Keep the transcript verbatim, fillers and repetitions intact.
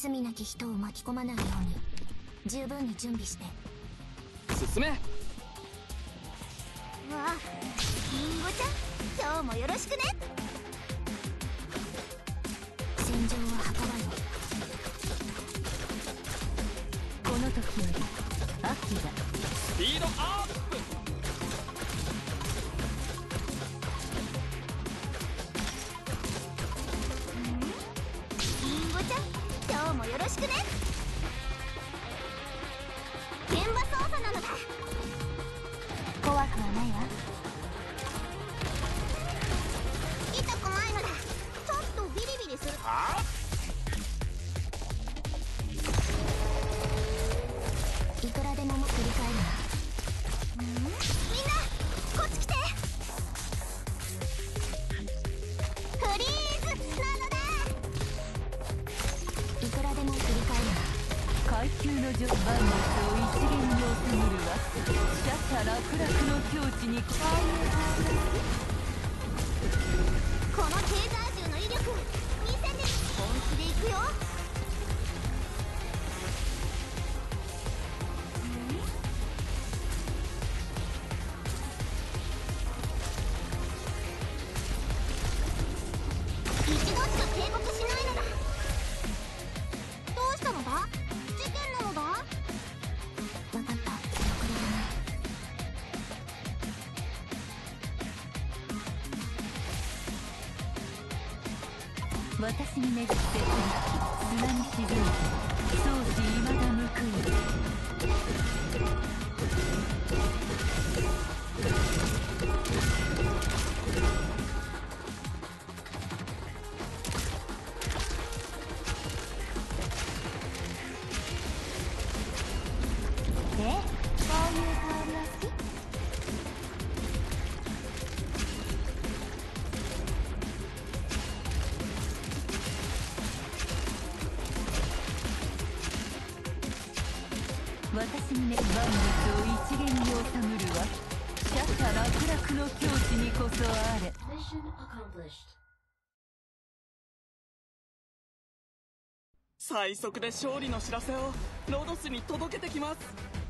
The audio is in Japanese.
罪なき人を巻き込まないように十分に準備して。 進め。 わあ、リンゴちゃん、今日もよろしくね。 戦場は墓場よ。 この時より秋だ。 スピードアップ。 リンゴちゃん、今日もよろしくね。現場操作なのだ。 怖くはないわ。 痛くないのだ。ちょっとビリビリする。 はあ。 いくらでもも振り返るな。 みんなこっち来て。フリーズなのだ。 いくらでも振り返るな。 階級の序盤率を一元に収めるわ。シャシャ楽々の境地にここのテーザー銃の威力見せて。本気でいくよ。一度しか警告しないのだ。どうしたのだ。事件なのだ。 分かった。遅れるな。 私に巡って降り砂に沈んで相思いまだ報いる。 で、こういう香りは好き？ 私にね万物を一元に収むるわ。シャシャ楽々の境地にこそあれ。 最速で勝利の知らせをロドスに届けてきます。